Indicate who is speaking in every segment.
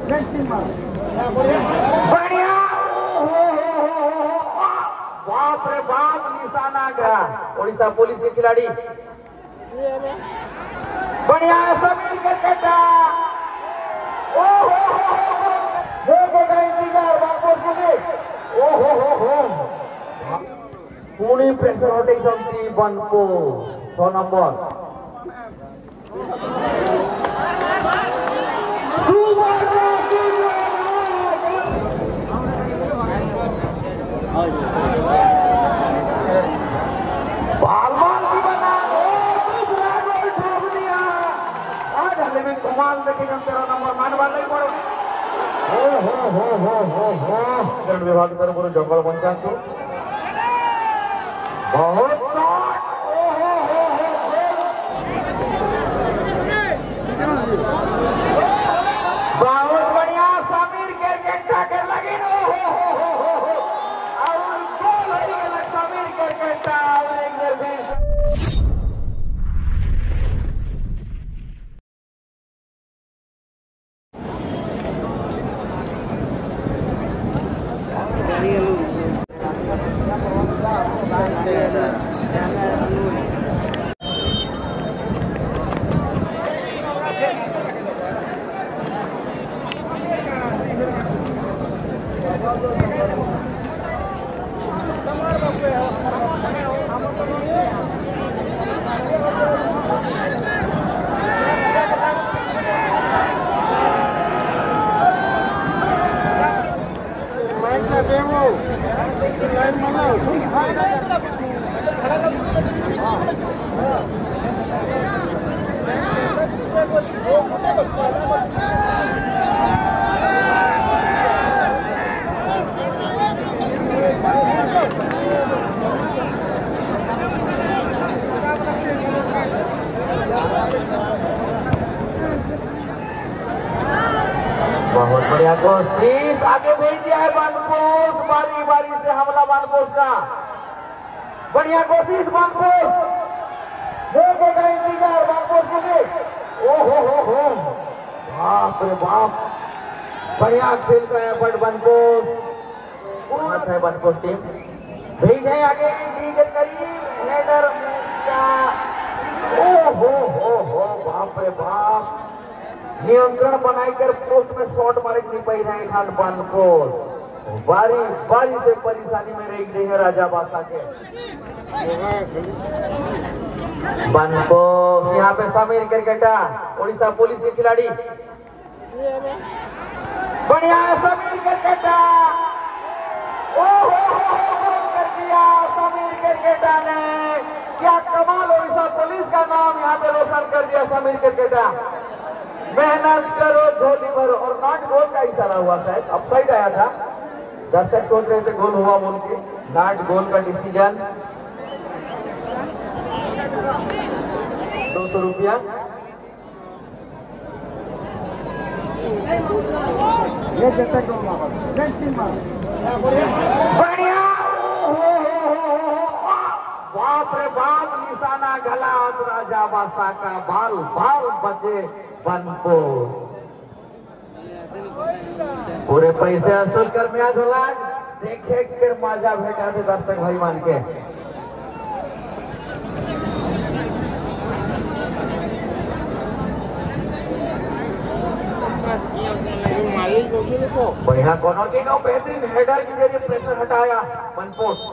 Speaker 1: बढ़िया। बाप रे बाप, निशाना गया उड़ीसा पुलिस के खिलाड़ी। बढ़िया सभी क्रिकेटा। देखेगा इंतजार बानपोस पुलिस। ओहो पुणी प्रेसर हटे बानपोस 6 नंबर। कमाल देखेगा 13 नंबर मानवा नहीं पड़ो। विभाग की तरफ जंगल पंचायत बहुत बहुत बढ़िया। समीर क्रिकेट के लगे समीर क्रिकेट बहुत बढ़िया कोशिश, आगे भेज दिया है बानपोस। बारी बारी से हमला बानपोस का। बढ़िया कोशिश बानपोस, देखेगा इंतजार बानपोस पुलिस। ओहो बाप रे बाप, बढ़िया खेल का है बट बानपोस। है बानपोस टीम भेज है आगे के करीब हेडर। ओहो बाप रे बाप, नियंत्रण बनाकर पोस्ट में शॉट मारे नहीं पाई रहे खान बानपोस। बारी बारी से परेशानी में रह गई है राजा बादशाह के बानपोस। यहाँ पे समीर क्रिकेटा उड़ीसा पुलिस के खिलाड़ी। बढ़िया समीर क्रिकेटा। कर दिया समीर क्रिकेटा ने। क्या कमाल, उड़ीसा पुलिस का नाम यहाँ पे रोशन कर दिया समीर क्रिकेटा। मेहनत करो धोनी भरो। और नॉट गोल का इशारा हुआ शायद, अब साइड आया था। दर्शक सोच रहे थे गोल हुआ बोल के, नॉट गोल का डिसीजन। 200 रुपया। बढ़िया। बाप रे बाप, निशाना गला राजा बादशाह का। बाल बाल बचे बानपोस। पूरे पैसे असुल कर मैच होला। देखे के मजा भेटा थे दर्शक भाई मान के। बढ़िया कॉर्नर के बेहतरीन हेडर के जरिए प्रेशर हटाया बानपोस।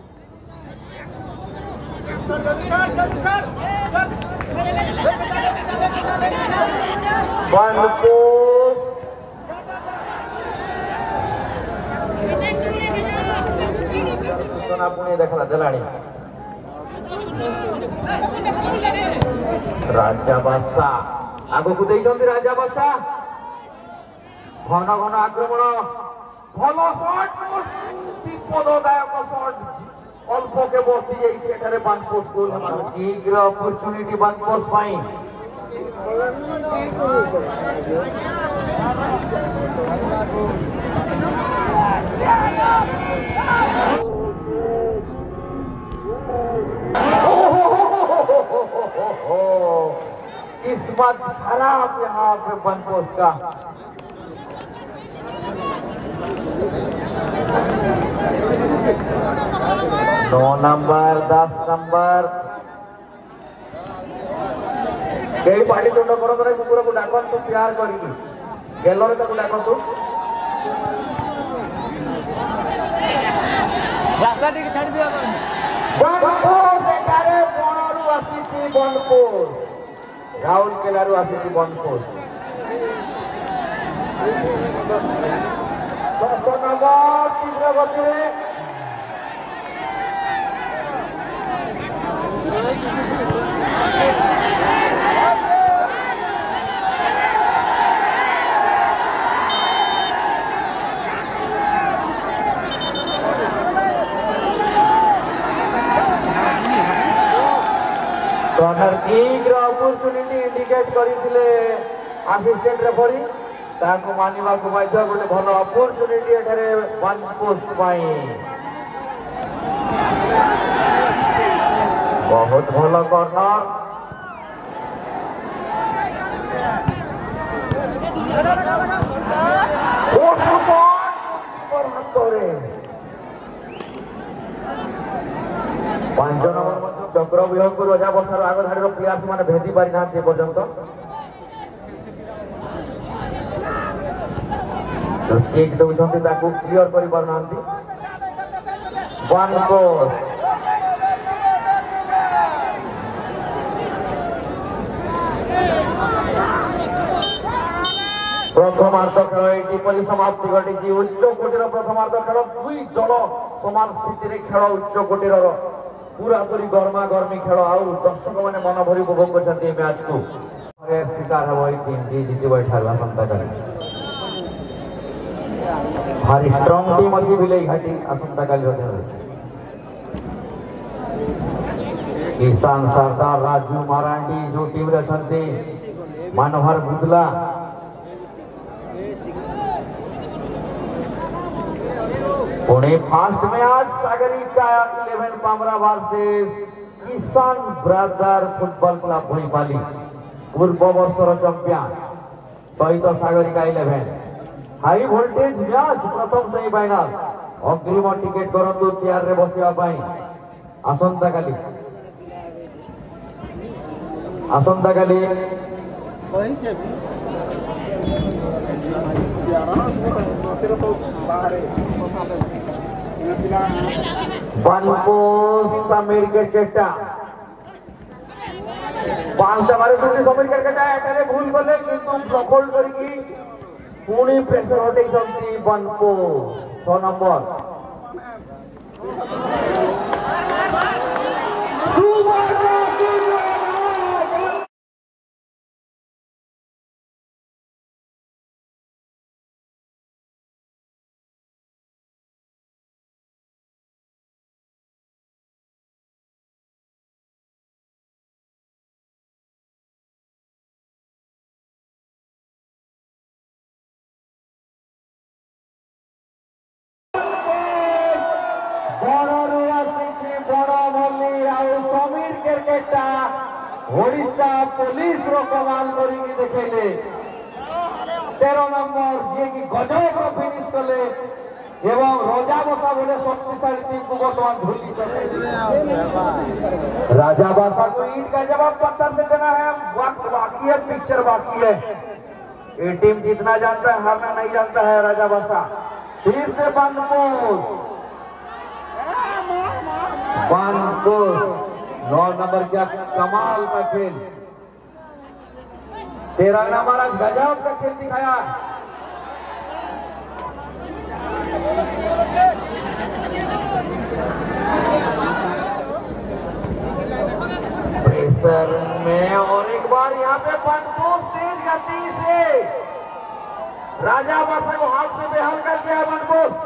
Speaker 1: बानपोस पुणे देखला दलाड़ी राजा बादशाह आगो को देइछन्ति। राजा बादशाह घन घन आक्रमण, भल शॉट, विपददायक शॉट। अल्प के बसी जाइए बानपोस गोल शीघ्र अपरच्युनिटी बानपोस पाई। किस्मत खराब यहाँ पे बानपोस का। 9 नंबर 10 नंबर कई पार्टी तुंड कर कुकुर को डाकतु प्यार करी गेलरे ताकू डाकतु रास्ता टिके छाड़ी दिया बनपुर एटारे बनरू आसीची बनपुर राउरकेलारू आसीची बनपुर 10 नंबर तीव्र गति कॉर्नर किक रो अपॉर्चुनिटी इंडिकेट करिथिले असिस्टेंट रेफरी ताको मानिबा को बाध्य गोटे भल अपॉर्चुनिटी एठारे वन पोस्ट पाई बहुत भल कॉर्नर पांच नंबर चक्र वियोग को रजा बसार आग धाड़ी प्लेयर्स मैंने भेदी पारि ना पर्यंत चेक दौरान क्लियर कर प्रथमार्ध खेल ये समाप्ति घटी उच्च कोटीर प्रथमार्ध खेल दुई दल समान स्थिति खेल उच्च कोटीर पूरा पूरी गर्मा गर्मी खेल आउ दर्शक मैंने मन भरी उपभोग कर मैच को शिकार हम ये टीम जी जीत आसंता भारी स्ट्रंग टीम अच्छी विलेई घाटी आसंता किसान सरदार राजू मारांडी जो टीम रे मनोहर बुदला पुणे first match Sagarika 11 Pamra versus Kisan brother football club Bhaipali पूर्व वर्षर चैंपियन सहित सागरिका 11 हाई वोल्टेज मैच प्रथम सेमीफाइनल अग्रिम टिकेट करतु चेयर रे बसिया आसंता काली समीर क्रिकेटा 5 मारे समीर क्रिकेटा एटारे भूल कले किंतु सफल करकी पुणी प्रेशर हटैछंती बनपुर 6 नंबर समीर क्रिकेटा ओडिशा पुलिस रो कमाल करी देखेले 13 नंबर जे की गजब रो फिनिश कले एवं राजा बसा बोले शक्तिशाली टीम को वर्तमान धूली चले राजा बसा को ईट का जवाब पत्थर से देना है वक्त बाकी है पिक्चर बाकी है ये टीम जीतना जानता है हारना नहीं जानता है राजा बसा फिर से बनपुर 9 नंबर क्या कमाल का खेल 13 नंबर आज गजब का खेल दिखाया प्रेशर में और एक बार यहाँ पे बनपुर तेज गति से राजा बसा को हाथ से बेहाल कर दिया बनपुर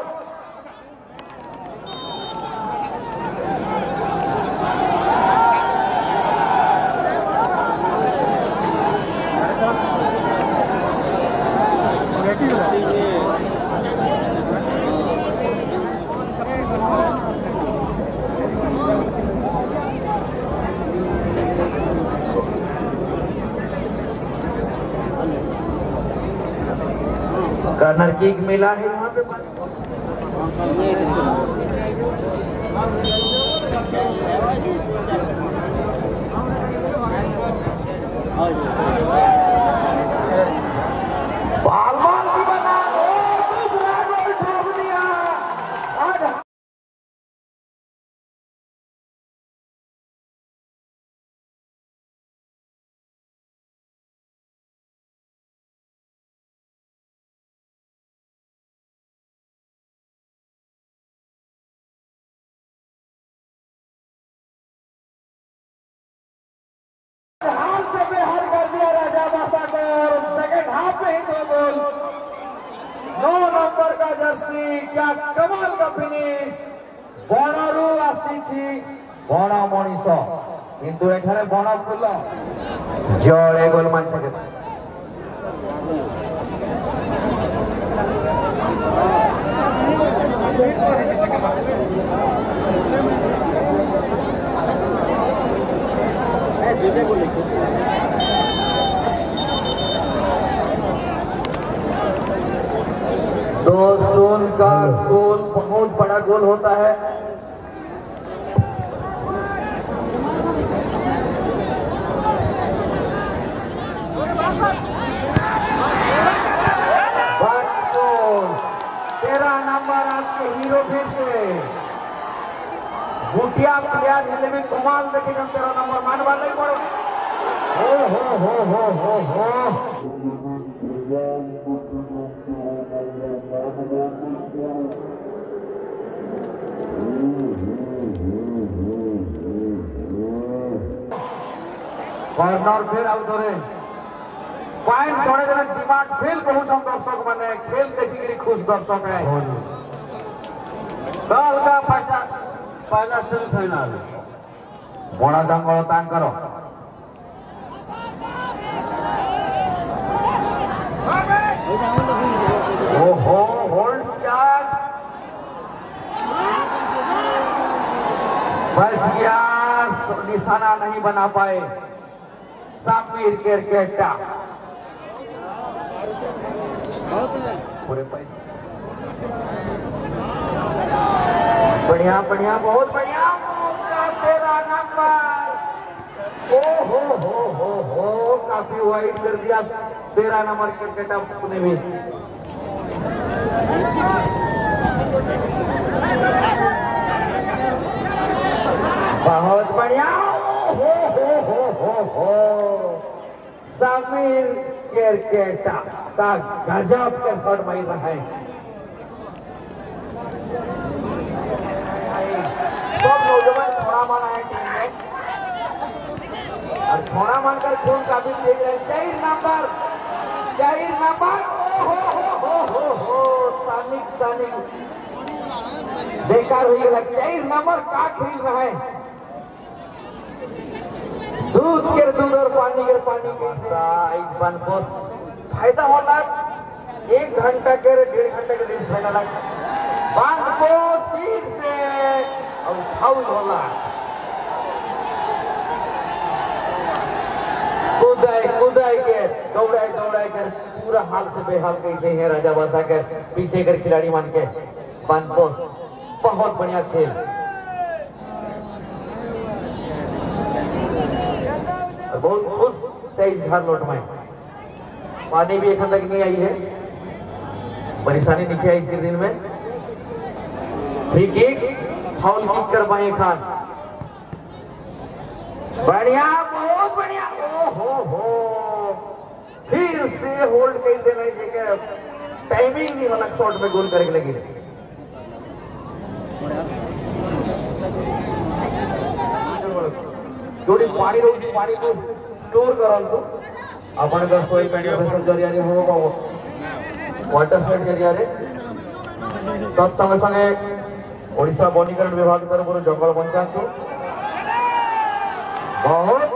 Speaker 1: कर्नर किक मिला है यहाँ पे। बाल की बना दूसरा गोल ठोक दिया। हाथ से बेहाल कर दिया राजा बासा को। सेकंड हाफ में ही 2 गोल। 9 नंबर का जर्सी, क्या कमाल का फिनिश। बणरू आसी बण मनीष किंतु एठारे बण फुल जड़े गोल मान सके। दो सोन का गोल बहुत बड़ा गोल होता है। गोल 13 नंबर आपके हीरो फिर से भूटिया प्लेयर हेले भी कमाल देखे। 13 नंबर मानवा नहीं पड़ो। हो कर्नर फिर आउ थे पॉइंट छोड़े देने दिमाग फेल बहुत दर्शक मैंने खेल देखी खुश दर्शक है। कल का पहला सेमीफाइनाल बड़ा दंगल तांकर ओहो होल्ड चार्ज बस गया, निशाना नहीं बना पाए सामिर केरकेटा। पूरे पैसे बढ़िया बढ़िया बहुत बढ़िया। 13 नंबर हो काफी वाइड कर दिया 13 नंबर क्रिकेटर ने भी। बहुत बढ़िया हो सामिर केरकेटा का गजब के शॉट मार रहा है। सब नौजवान थोड़ा माना है टीम में और थोड़ा मानकर खून काफी तेज है। 4 नंबर हो सानिक बेकार हुई है। 4 नंबर का खेल रहा है। दूध के दूध और पानी के बनपोस फायदा होता 1 घंटा के 1.5 घंटे के दिन फायदा बनपोस फिर से और फाउल होला। कूदाई के दौड़ाए कर पूरा हाल से बेहाल करते हैं राजा बासा के पीछे कर खिलाड़ी मान के। बनपोस बहुत बढ़िया खेल। बहुत खुश तेज घर लौट में पानी भी एखन तक नहीं आई है। परेशानी नहीं आई इस दिन में। ठीक फाउल किक कर पाए खान। बढ़िया बहुत बढ़िया। हो फिर से होल्ड कर देना जगह टाइमिंग नहीं होना शॉट में गोल करके लगी। थोड़ी पानी रोटी पानी को स्टोर करंतु अपन सोई प्रोफेसर जरिया हो वाटर सेट जरिया तत्संगे संगे ओडिशा वनीकरण विभाग तरफ जंगल बंचातु बहुत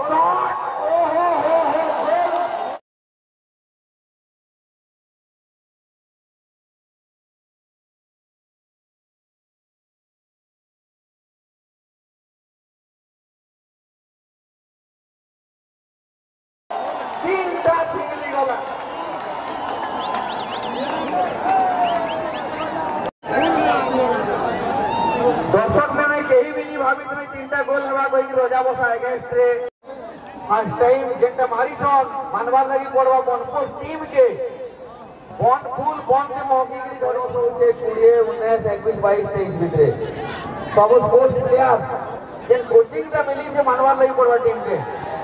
Speaker 1: दर्शक मैंने कहीं भी नहीं भावित में 3टा गोल हवा कोई रोजा बसा अगेंस्ट रे फर्स्ट टाइम जेंटा मारी छन मानवार लगी पड़वा बनपोस्ट टीम के बॉन्ड फुल बॉन्ड के मौकी की धरो सोचे 20 19 21 22 23 भितरे सब स्पोर्ट्स प्लेयर जेन कोचिंग का मिली से मानवार लगी पड़वा टीम के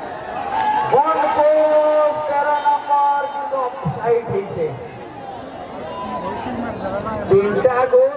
Speaker 1: बनपोस्ट 13 नंबर की तो ऑफसाइड ठीक है 3टा गोल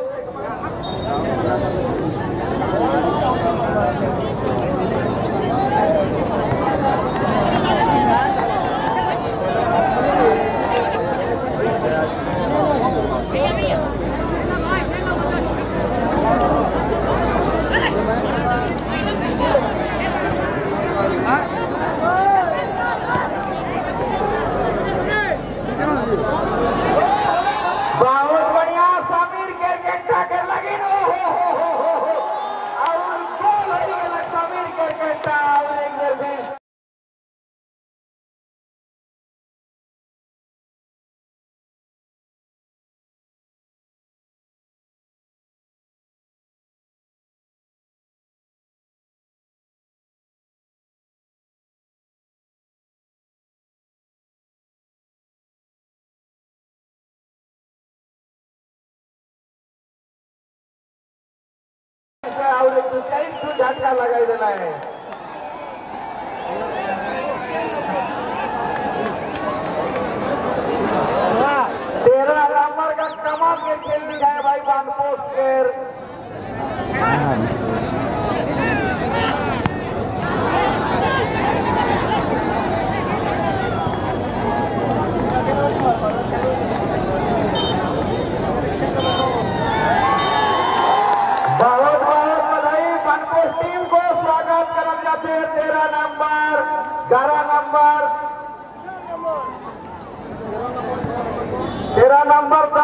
Speaker 1: बहुत बढ़िया समीर के गेटा के लगी और गोल हो गया समीर के गेटा और एक बार फिर और एक झटका लगाई देना है तेरह नंबर का कमाल के खेल दिखाए भाई बनपोस्ट केर टीम को स्वागत करना चाहते हैं 13 नंबर 11 नंबर 13 नंबर